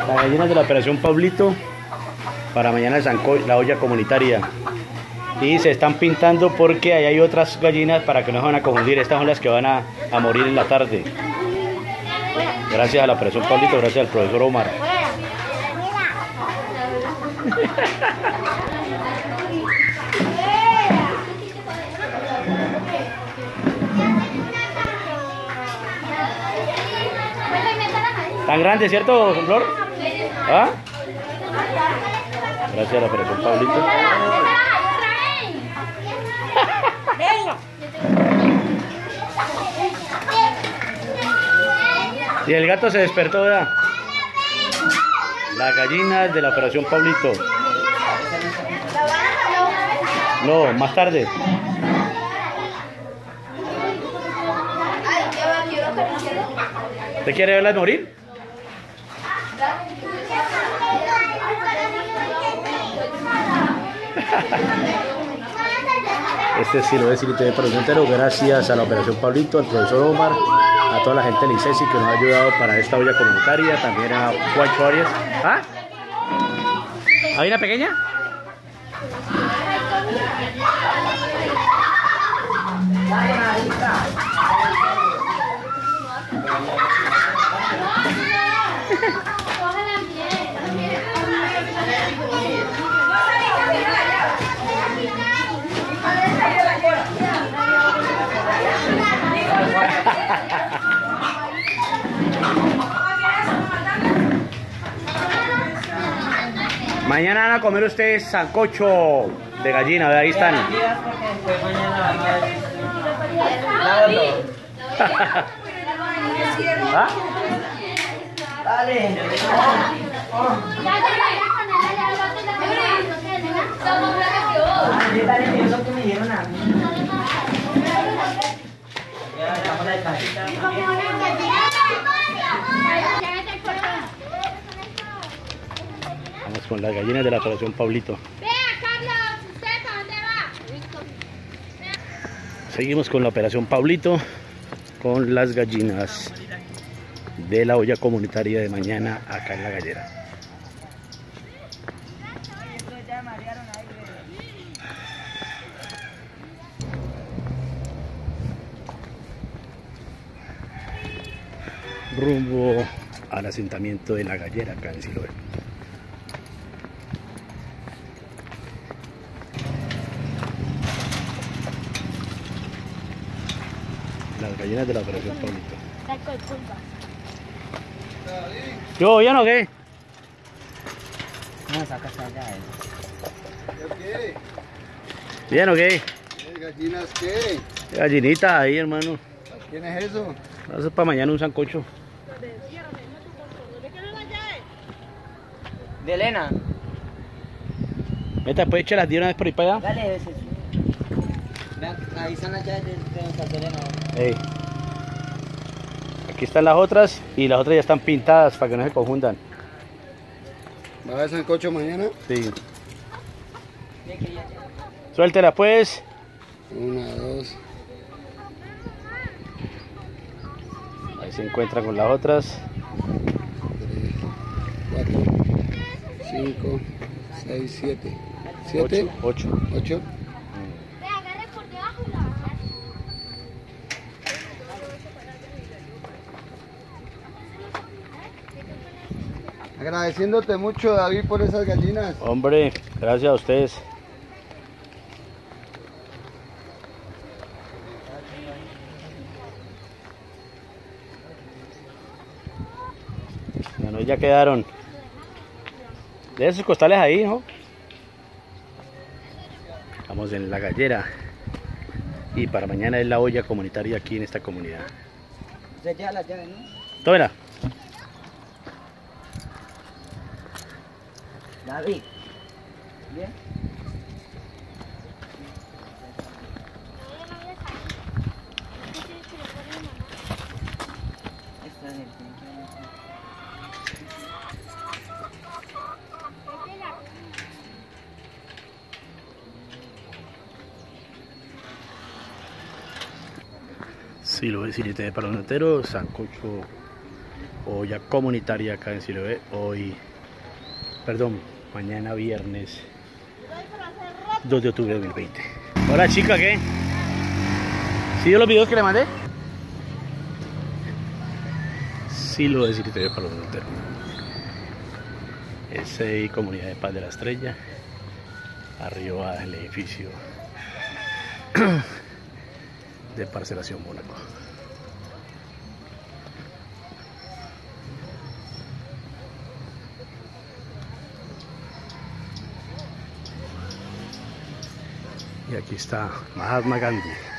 Las gallinas de la Operación Pablito para mañana la olla comunitaria. Y se están pintando porque ahí hay otras gallinas para que no se van a confundir. Estas son las que van a morir en la tarde. Gracias a la Operación Pablito, gracias al profesor Omar. Tan grande, ¿cierto, Flor? ¿Ah? Gracias a la Operación Pablito. Y el gato se despertó, ¿verdad? Las gallinas de la Operación Pablito. No, más tarde. ¿Te quiere verlas morir? Este sí lo es City TV para el entero. Gracias a la Operación Pablito, al profesor Omar, a toda la gente del ICESI que nos ha ayudado para esta olla comunitaria, también a Juancho Arias. ¿Ah? ¿Hay una pequeña? Mañana van a comer ustedes sancocho de gallina, ¿verdad? Ahí están. ¿Ah? Dale. Vamos con las gallinas de la Operación Pablito. Seguimos con la Operación Pablito, con las gallinas de la olla comunitaria de mañana acá en La Gallera. Rumbo al asentamiento de La Gallera acá en Siloé. Las gallinas de la Operación Pablito. ¿Yo bien o qué? No, saca allá. ¿Qué? ¿Bien o qué? ¿Gallinas qué? Gallinita ahí, hermano. ¿Quién es eso? Eso es para mañana un sancocho. De Elena. Meta, pues échalas de una vez por ahí para allá. Dale, veces. Vean, ahí están las llaves de Elena. Ey. Aquí están las otras y las otras ya están pintadas para que no se confundan. ¿Va a haber sancocho mañana? Sí. Suéltela pues. 1, 2. Ahí se encuentran con las otras. 3, 4, 5, 6, 7. 7, 8. 8. Agradeciéndote mucho, David, por esas gallinas. Hombre, gracias a ustedes. Bueno, ya quedaron. De esos costales ahí, ¿no? Estamos en La Gallera. Y para mañana es la olla comunitaria aquí en esta comunidad. Se lleva las llaves, ¿no? Tómela. David. Bien. Esta es el Sí, lo voy a decir, para los noteros, sancocho olla comunitaria acá en Siloé. Mañana viernes 2 de octubre de 2020. Hola chica, ¿qué? ¿Sí vio los videos que le mandé? Sí lo decir TV para los monteros. Ese Comunidad de Paz de la Estrella. Arriba el edificio de Parcelación Mónaco. Y aquí está Mahatma Gandhi.